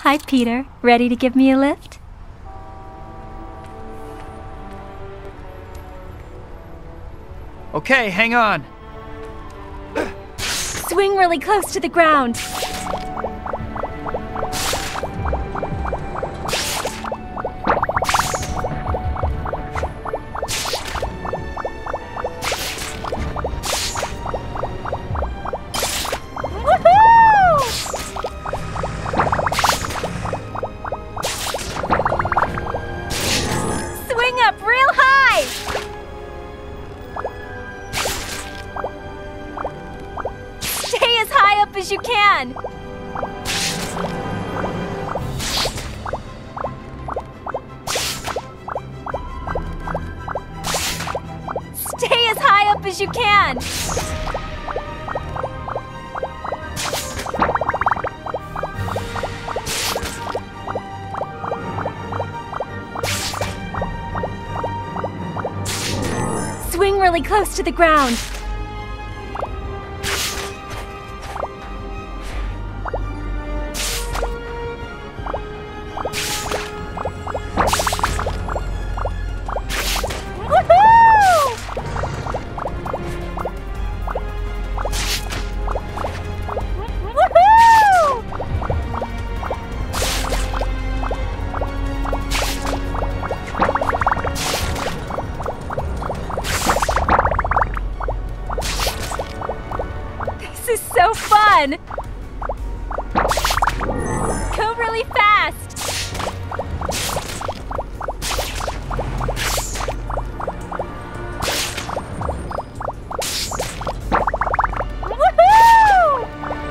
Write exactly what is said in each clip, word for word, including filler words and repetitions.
Hi, Peter. Ready to give me a lift? Okay, hang on. Swing really close to the ground. Swing up real high! Stay as high up as you can! Stay as high up as you can! Swing really close to the ground. Woohoo! Woohoo! This is so fun! Go really fast! Woohoo!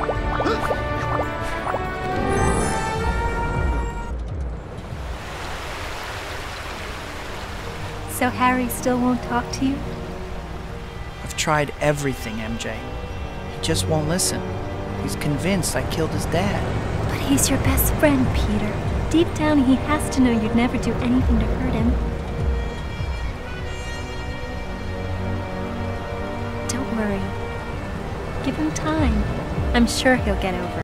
So Harry still won't talk to you? I've tried everything, M J. He just won't listen. He's convinced I killed his dad. But he's your best friend, Peter. Deep down, he has to know you'd never do anything to hurt him. Don't worry. Give him time. I'm sure he'll get over